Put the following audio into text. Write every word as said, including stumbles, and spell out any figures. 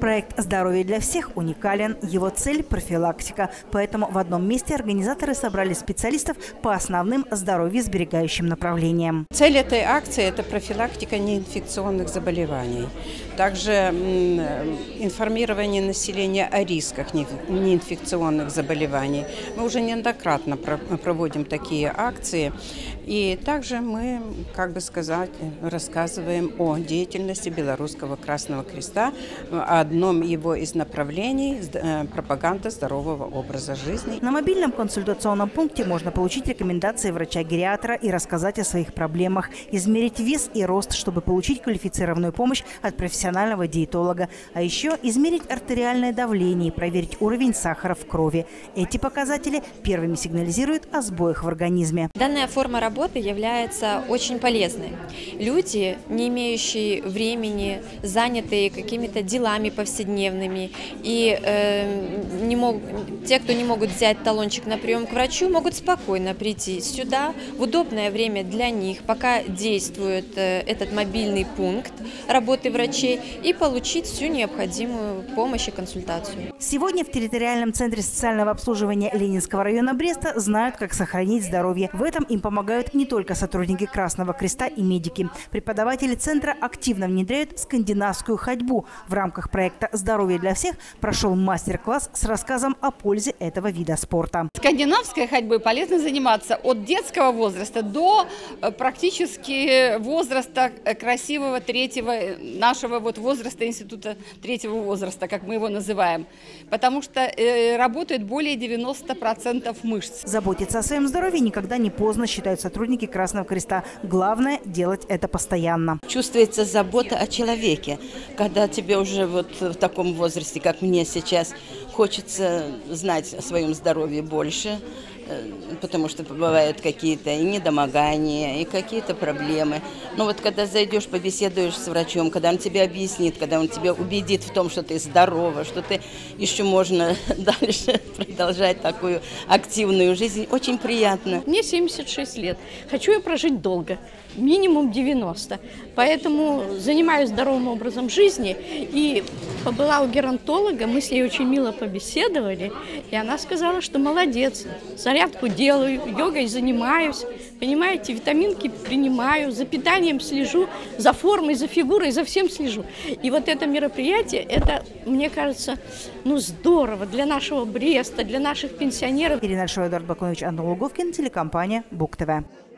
Проект «Здоровье для всех» уникален. Его цель – профилактика. Поэтому в одном месте организаторы собрали специалистов по основным здоровьесберегающим направлениям. Цель этой акции – это профилактика неинфекционных заболеваний. Также информирование населения о рисках неинфекционных заболеваний. Мы уже неоднократно проводим такие акции. И также мы, как бы сказать, рассказываем о деятельности Белорусского Красного Креста, о одном его из направлений – пропаганда здорового образа жизни. На мобильном консультационном пункте можно получить рекомендации врача-гериатра и рассказать о своих проблемах, измерить вес и рост, чтобы получить квалифицированную помощь от профессионального диетолога. А еще измерить артериальное давление и проверить уровень сахара в крови. Эти показатели первыми сигнализируют о сбоях в организме. Данная форма работы является очень полезной. Люди, не имеющие времени, занятые какими-то делами повседневными, и э, не мог, те, кто не могут взять талончик на прием к врачу, могут спокойно прийти сюда в удобное время для них, пока действует э, этот мобильный пункт работы врачей, и получить всю необходимую помощь и консультацию. Сегодня в территориальном центре социального обслуживания Ленинского района Бреста знают, как сохранить здоровье. В этом им помогают не только сотрудники Красного Креста и медики. Преподаватели центра активно внедряют скандинавскую ходьбу. В рамках проекта «Здоровье для всех» прошел мастер-класс с рассказом о пользе этого вида спорта. Скандинавской ходьбой полезно заниматься от детского возраста до практически возраста красивого третьего, нашего вот возраста, института третьего возраста, как мы его называем. Потому что э, работает более девяноста процентов мышц. Заботиться о своем здоровье никогда не поздно, считают сотрудники Красного Креста. Главное – делать это постоянно. Чувствуется забота о человеке, когда тебе уже вот в таком возрасте, как мне сейчас, хочется знать о своем здоровье больше, потому что бывают какие-то и недомогания, и какие-то проблемы. Но вот когда зайдешь, побеседуешь с врачом, когда он тебе объяснит, когда он тебя убедит в том, что ты здорова, что ты еще можно дальше продолжать такую активную жизнь, очень приятно. Мне семьдесят шесть лет. Хочу я прожить долго, минимум девяносто. Поэтому занимаюсь здоровым образом жизни. И побыла у геронтолога, мы с ней очень мило побеседовали. И она сказала, что молодец, зарядку делаю, йогой занимаюсь. Понимаете, витаминки принимаю, за питанием слежу, за формой, за фигурой, за всем слежу. И вот это мероприятие, это, мне кажется, ну здорово для нашего Бреста, для наших пенсионеров. Ирина Шойдард, Бакунович, Антон Луговкин, телекомпания БУК ТВ.